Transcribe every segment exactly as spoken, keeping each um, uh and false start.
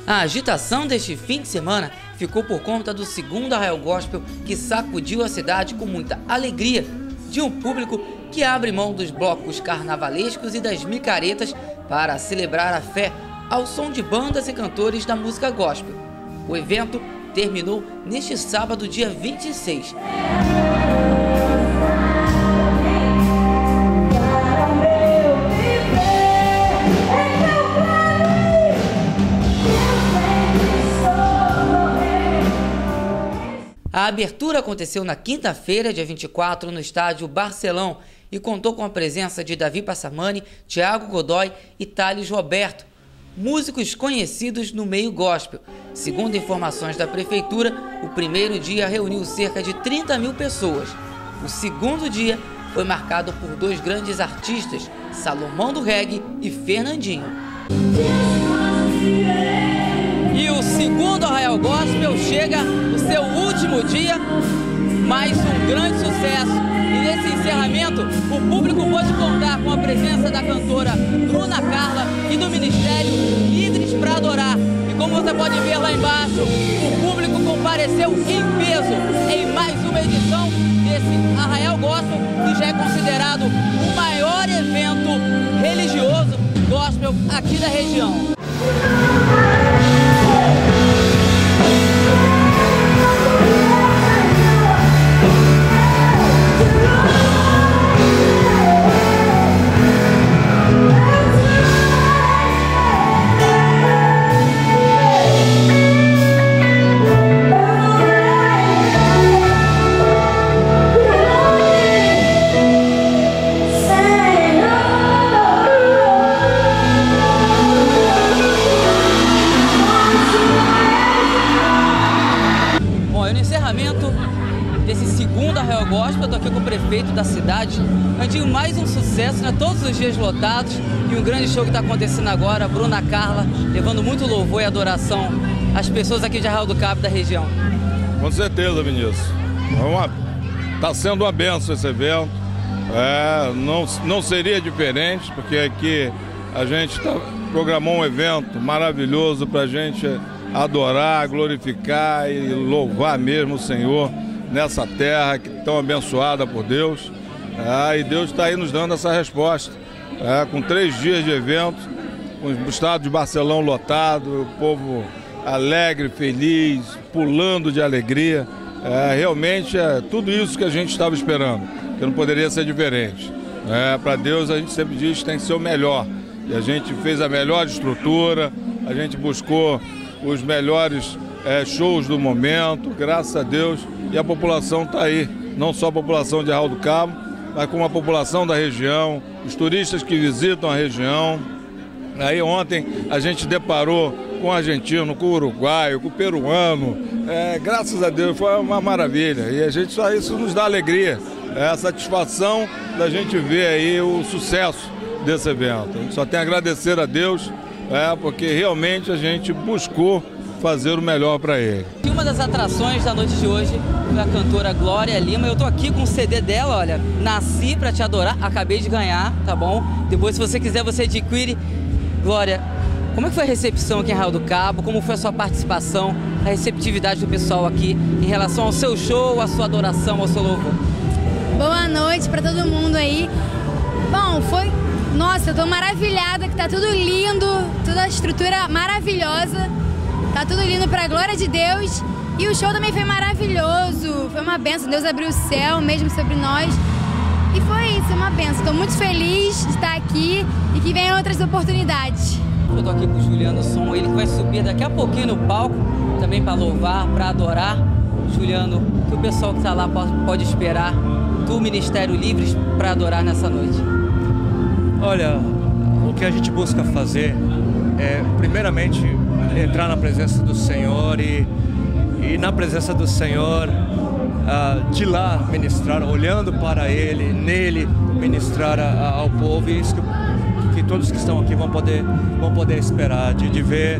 A agitação deste fim de semana ficou por conta do segundo Arraial Gospel, que sacudiu a cidade com muita alegria de um público que abre mão dos blocos carnavalescos e das micaretas para celebrar a fé ao som de bandas e cantores da música gospel. O evento terminou neste sábado, dia vinte e seis. A abertura aconteceu na quinta-feira, dia vinte e quatro, no estádio Barcelão e contou com a presença de Davi Passamani, Thiago Godoy e Thales Roberto, músicos conhecidos no meio gospel. Segundo informações da prefeitura, o primeiro dia reuniu cerca de trinta mil pessoas. O segundo dia foi marcado por dois grandes artistas, Salomão do Reggae e Fernandinho. E o segundo Arraial Gospel chega no seu último dia, mais um grande sucesso. E nesse encerramento, o público pôde contar com a presença da cantora Bruna Carla e do Ministério Livres para Adorar. E como você pode ver lá embaixo, o público compareceu em peso em mais uma edição desse Arraial Gospel, que já é considerado o maior evento religioso gospel aqui da região. Desse segundo Arraial Gospel, eu tô aqui com o prefeito da cidade. Andinho, mais um sucesso, né? Todos os dias lotados e um grande show que está acontecendo agora, a Bruna Carla, levando muito louvor e adoração às pessoas aqui de Arraial do Cabo, da região. Com certeza, Vinícius. Está sendo uma benção esse evento. É, não, não seria diferente, porque aqui a gente tá, programou um evento maravilhoso para a gente adorar, glorificar e louvar mesmo o Senhor nessa terra que tão abençoada por Deus. É, e Deus está aí nos dando essa resposta. É, com três dias de evento, com o estado de Barcelão lotado, o povo alegre, feliz, pulando de alegria. É, realmente é tudo isso que a gente estava esperando, que não poderia ser diferente. É, para Deus, a gente sempre diz que tem que ser o melhor. E a gente fez a melhor estrutura, a gente buscou os melhores é, shows do momento, graças a Deus, e a população está aí, não só a população de Arraial do Cabo, mas como a população da região, os turistas que visitam a região. Aí ontem a gente deparou com o argentino, com o uruguaio, com o peruano, é, graças a Deus foi uma maravilha, e a gente só isso nos dá alegria, é a satisfação da gente ver aí o sucesso desse evento. A gente só tem a agradecer a Deus, é, porque realmente a gente buscou fazer o melhor para ele. E uma das atrações da noite de hoje foi a cantora Glória Lima. Eu tô aqui com o C D dela, olha, Nasci Pra Te Adorar, acabei de ganhar, tá bom? Depois, se você quiser, você adquire. Glória, como é que foi a recepção aqui em Arraial do Cabo? Como foi a sua participação, a receptividade do pessoal aqui em relação ao seu show, à sua adoração, ao seu louvor? Boa noite para todo mundo aí. Bom, foi... Nossa, eu tô maravilhada, que tá tudo lindo, toda a estrutura maravilhosa. Tá tudo lindo pra glória de Deus. E o show também foi maravilhoso. Foi uma benção. Deus abriu o céu mesmo sobre nós. E foi isso, uma benção. Tô muito feliz de estar aqui e que venham outras oportunidades. Eu tô aqui com o Juliano Som, ele que vai subir daqui a pouquinho no palco, também para louvar, para adorar. Juliano, o que o pessoal que tá lá pode, pode esperar do Ministério Livres para adorar nessa noite? Olha, o que a gente busca fazer é, primeiramente, entrar na presença do Senhor e, e na presença do Senhor, uh, de lá ministrar, olhando para Ele, nele ministrar a, a, ao povo. E isso que, que todos que estão aqui vão poder, vão poder esperar, de, de ver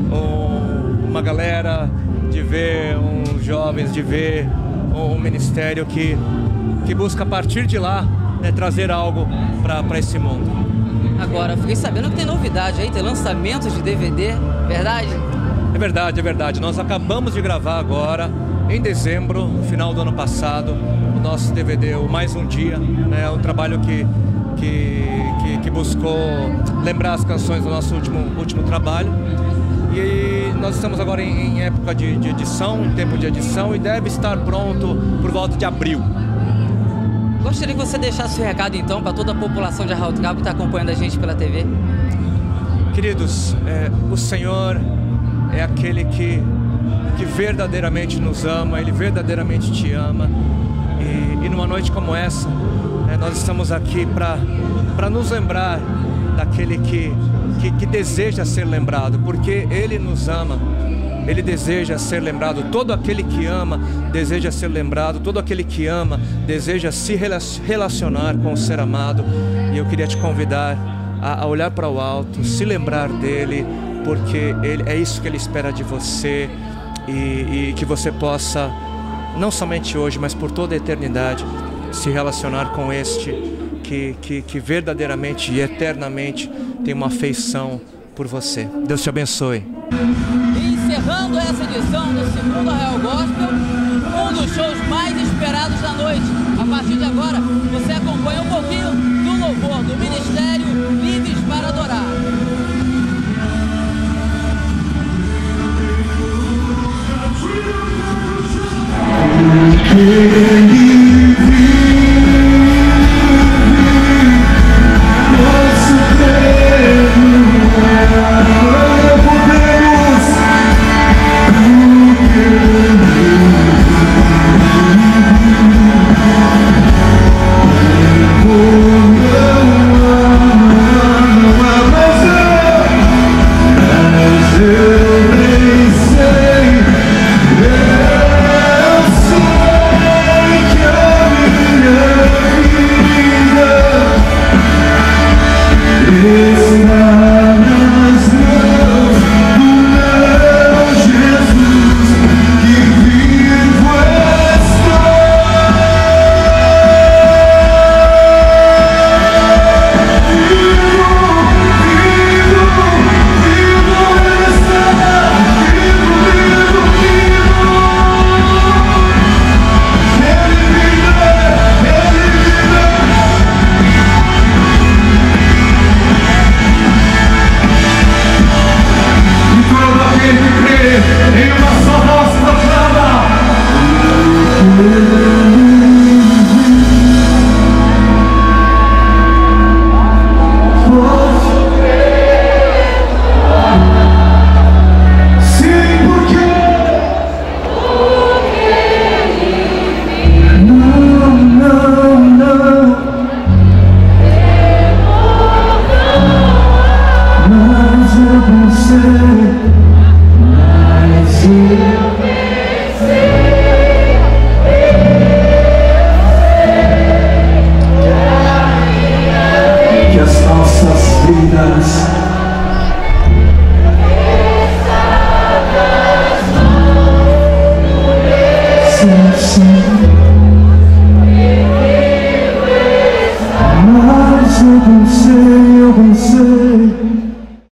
um, uma galera, de ver uns jovens, de ver um ministério que, que busca a partir de lá, né, trazer algo para esse mundo. Agora, fiquei sabendo que tem novidade aí, tem lançamentos de D V D, verdade? É verdade, é verdade. Nós acabamos de gravar agora, em dezembro, no final do ano passado, o nosso D V D, o Mais Um Dia, né? Um trabalho que, que, que, que buscou lembrar as canções do nosso último, último trabalho. E nós estamos agora em, em época de, de edição, em tempo de edição, e deve estar pronto por volta de abril. Gostaria que você deixasse o recado então para toda a população de Arraial do Cabo que está acompanhando a gente pela T V. Queridos, é, o Senhor é aquele que, que verdadeiramente nos ama, Ele verdadeiramente te ama. E, e numa noite como essa, é, nós estamos aqui para nos lembrar daquele que, que, que deseja ser lembrado, porque Ele nos ama. Ele deseja ser lembrado. Todo aquele que ama deseja ser lembrado. Todo aquele que ama deseja se relacionar com o ser amado. E eu queria te convidar a olhar para o alto, se lembrar dele, porque ele, é isso que ele espera de você. E, e que você possa, não somente hoje, mas por toda a eternidade, se relacionar com este que, que, que verdadeiramente e eternamente tem uma afeição por você. Deus te abençoe. Encerrando essa edição do segundo Arraial Gospel, um dos shows mais esperados da noite. A partir de agora, você acompanha um pouquinho